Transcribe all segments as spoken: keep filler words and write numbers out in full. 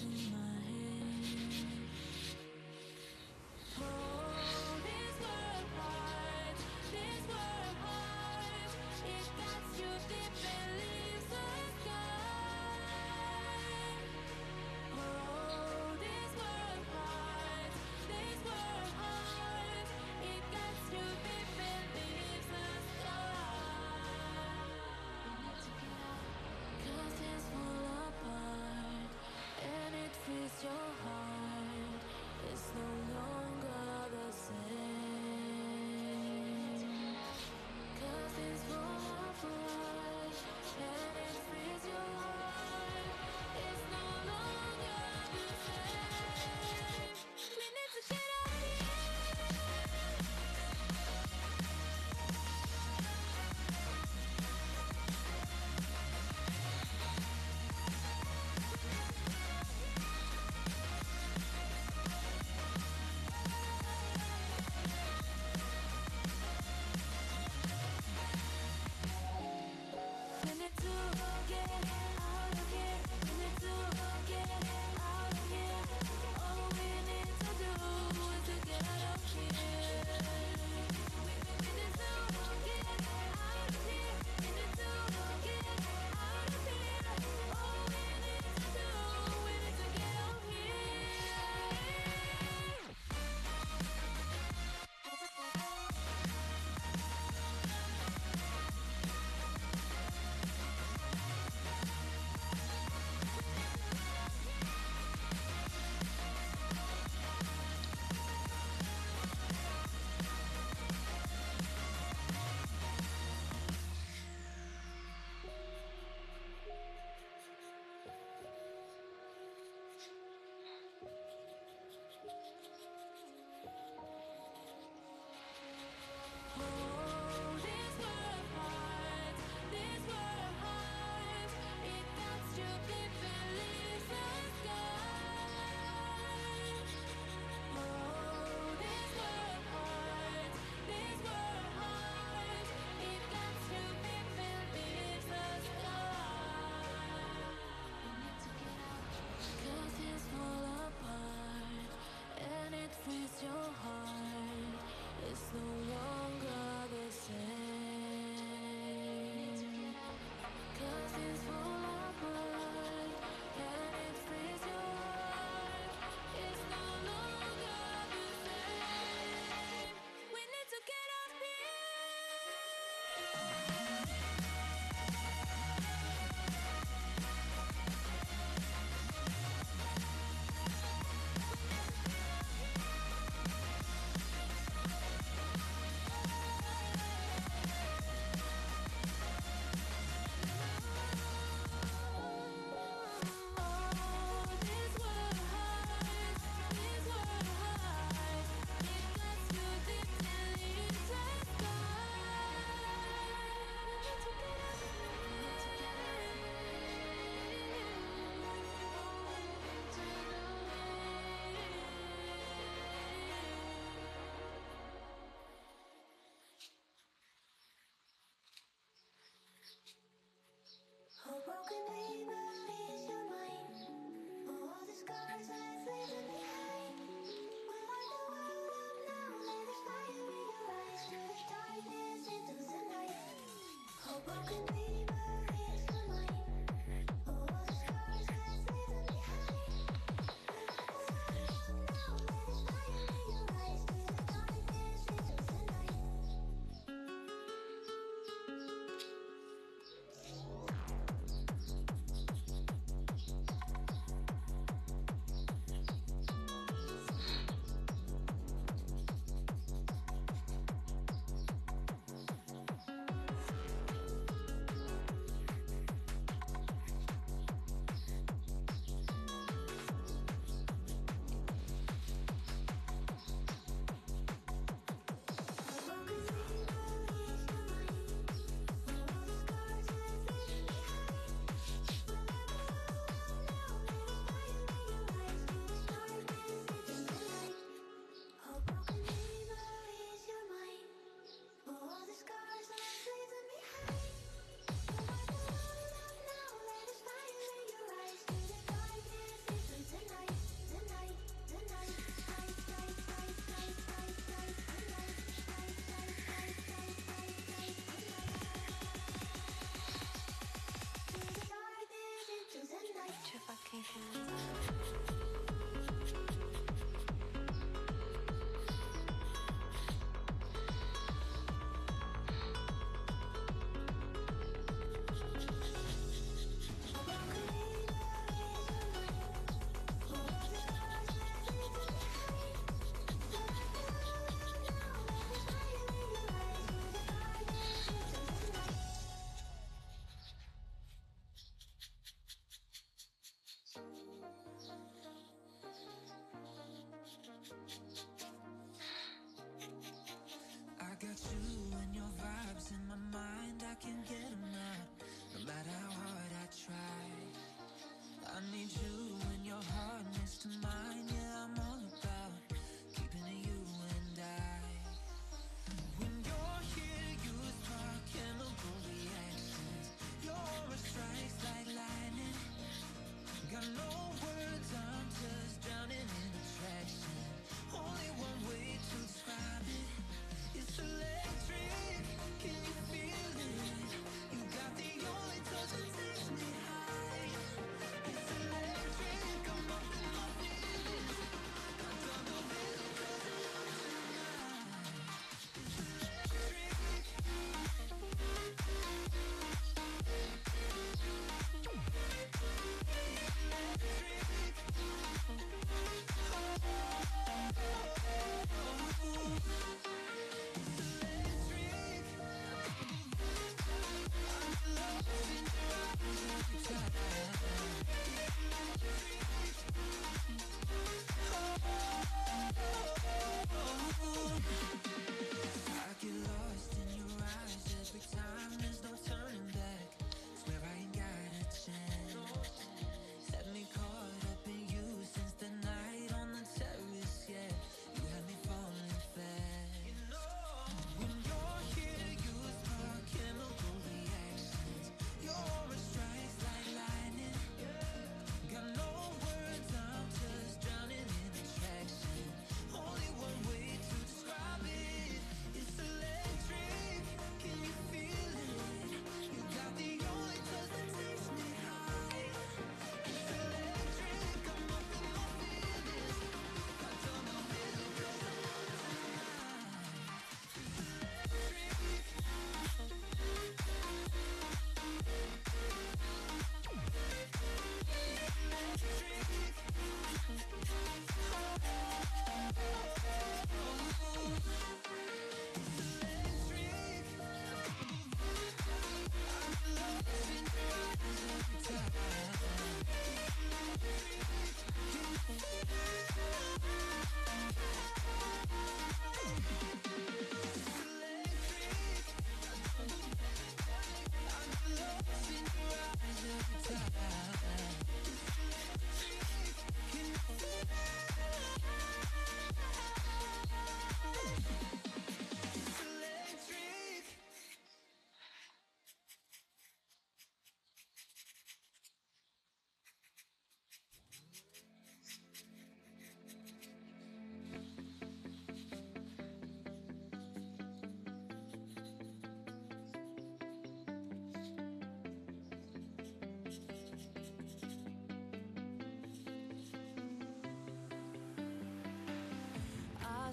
in my head. Oh, this world heart, this world heart, it cuts you deep and leaves a scar. Oh, this world heart, this world heart, it cuts you deep and leaves a scar. We need to get out, 'cause things fall apart, and it frees your heart. It's no longer the same. 'Cause things fall apart, and it frees your heart. It's no longer the same. We need to get out of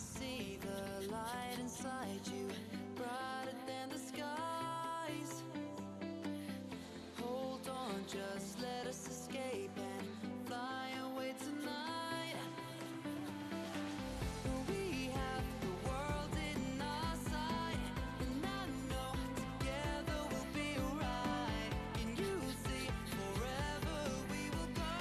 see the light inside you, brighter than the skies. Hold on, just let us escape and fly away tonight. We have the world in our sight, and I know together we'll be alright. Can you see forever we will go?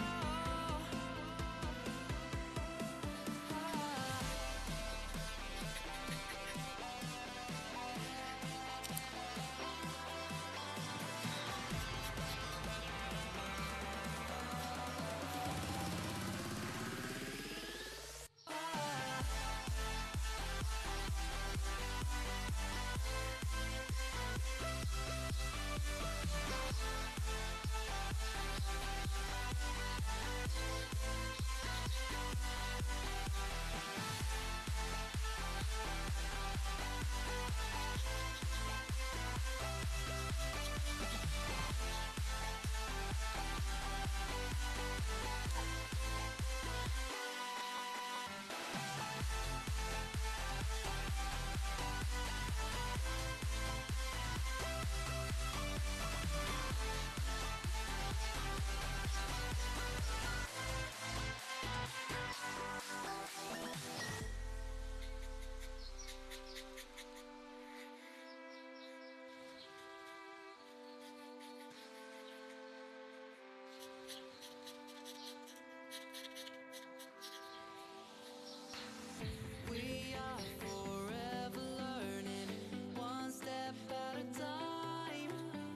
We are forever learning, one step at a time.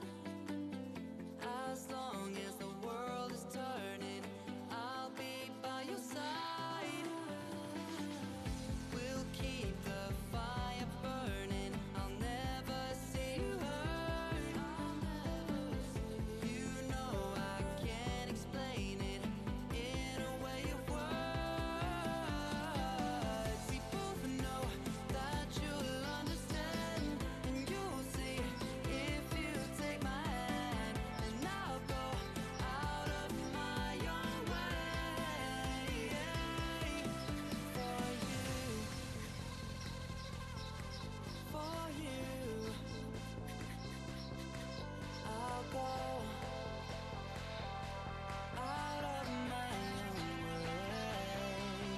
As long as the world is turning, I'll be by your side. We'll keep the fire burning, I'll never see you hurt. You know I can't explain it in a way of words. We both know that you'll understand, and you'll see if you take my hand, and I'll go out of my own way for you, for you. I'll go out of my own way.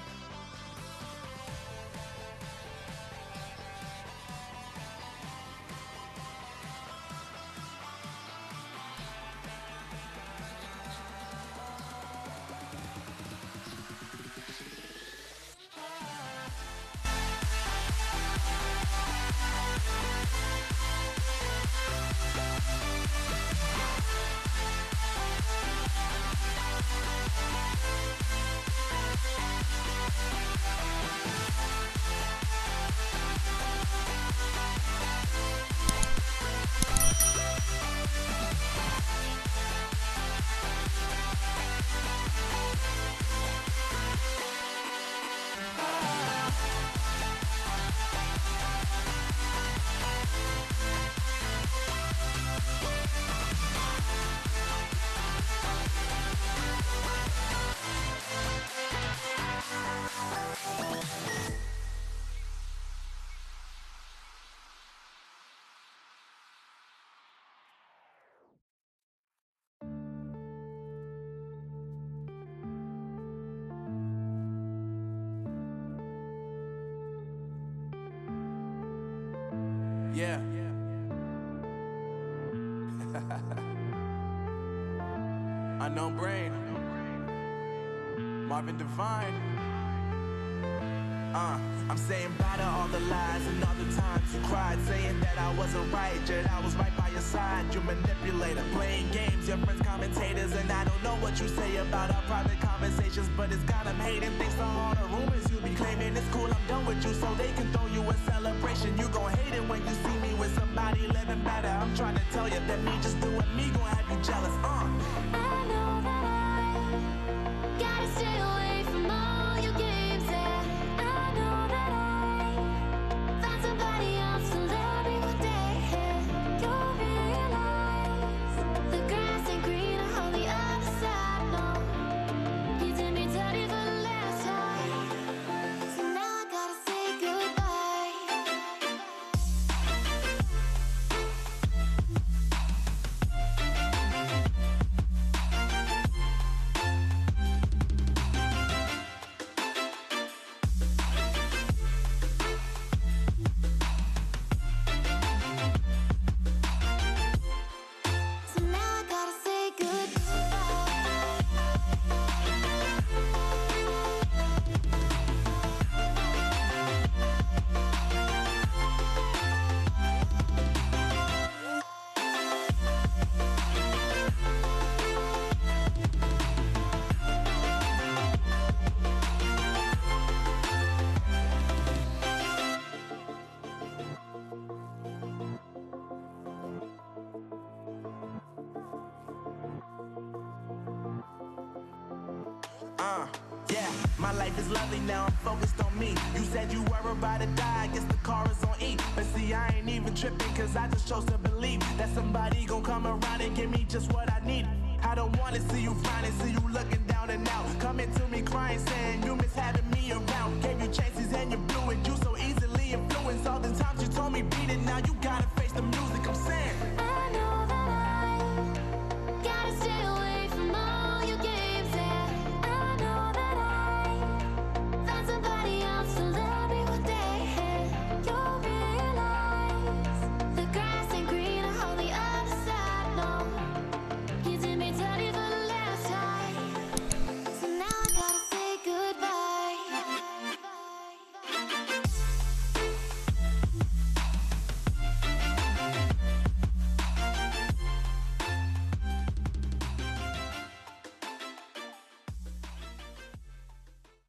Yeah. Unknown Brain. Marvin Devine. Uh, I'm saying bye to all the lies and all the times you cried, saying that I wasn't right, yet I was right by your side. You manipulator, playing games, your friends commentators, and I don't know what you say about our private conversations, but it's got them hating. Thanks to all the rumors you be claiming, it's cool, I'm done with you, so they can throw you a celebration. You gon' hate it when you see me with somebody living better. I'm trying to tell you that me just doing me gon' have you jealous. Uh. I know that I gotta stay away from all your games, yeah. I know that I found somebody else to love me one day. You'll realize the grass ain't greener on the other side, no. You did me dirty for the last time. Uh, yeah, my life is lovely now, I'm focused on me. You said you were about to die, I guess the car is on E. But see, I ain't even tripping, cause I just chose to believe that somebody gon' come around and give me just what I need. I don't wanna see you finding, see you looking down and out, coming to me crying, saying you miss having